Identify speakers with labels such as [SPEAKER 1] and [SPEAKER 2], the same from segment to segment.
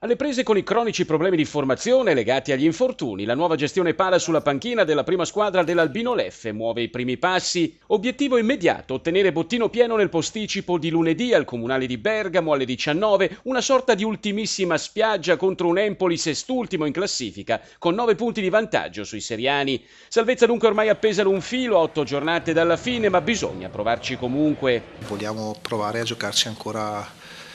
[SPEAKER 1] Alle prese con i cronici problemi di formazione legati agli infortuni, la nuova gestione pala sulla panchina della prima squadra dell'Albino Leffe muove i primi passi. Obiettivo immediato: ottenere bottino pieno nel posticipo di lunedì al Comunale di Bergamo alle 19, una sorta di ultimissima spiaggia contro un Empoli sest'ultimo in classifica, con 9 punti di vantaggio sui seriani. Salvezza dunque ormai appesa ad un filo a 8 giornate dalla fine, ma bisogna provarci comunque.
[SPEAKER 2] Vogliamo provare a giocarci ancora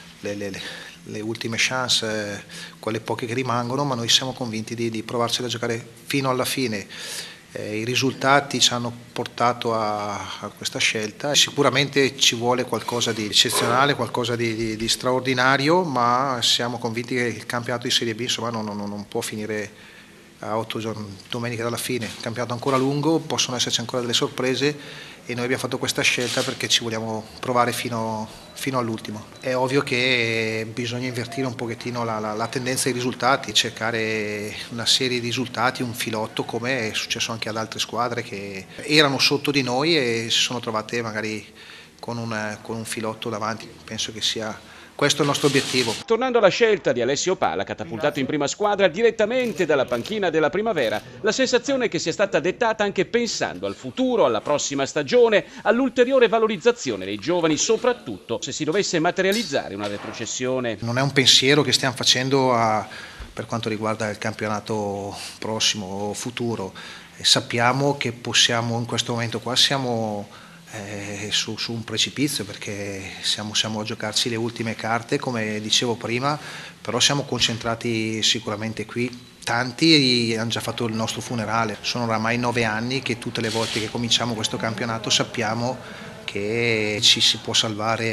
[SPEAKER 2] le ultime chance, quelle poche che rimangono, ma noi siamo convinti di provarci a giocare fino alla fine. I risultati ci hanno portato a questa scelta. Sicuramente ci vuole qualcosa di eccezionale, qualcosa di straordinario, ma siamo convinti che il campionato di Serie B insomma, non può finire a 8 domeniche dalla fine. Il campionato è ancora lungo, possono esserci ancora delle sorprese e noi abbiamo fatto questa scelta perché ci vogliamo provare fino all'ultimo. È ovvio che bisogna invertire un pochettino la tendenza ai risultati, cercare una serie di risultati, un filotto, come è successo anche ad altre squadre che erano sotto di noi e si sono trovate magari con un filotto davanti. Penso che sia questo è il nostro obiettivo.
[SPEAKER 1] Tornando alla scelta di Alessio Pala, catapultato in prima squadra direttamente dalla panchina della Primavera, la sensazione è che sia stata dettata anche pensando al futuro, alla prossima stagione, all'ulteriore valorizzazione dei giovani, soprattutto se si dovesse materializzare una retrocessione.
[SPEAKER 2] Non è un pensiero che stiamo facendo per quanto riguarda il campionato prossimo o futuro. Sappiamo che possiamo, in questo momento qua siamo su un precipizio perché siamo a giocarci le ultime carte, come dicevo prima, però siamo concentrati sicuramente qui. Tanti hanno già fatto il nostro funerale, sono oramai 9 anni che tutte le volte che cominciamo questo campionato sappiamo che ci si può salvare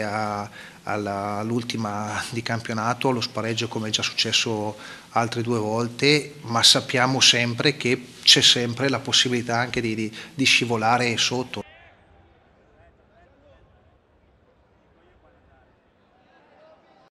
[SPEAKER 2] all'ultima di campionato, allo spareggio come è già successo altre 2 volte, ma sappiamo sempre che c'è sempre la possibilità anche di scivolare sotto.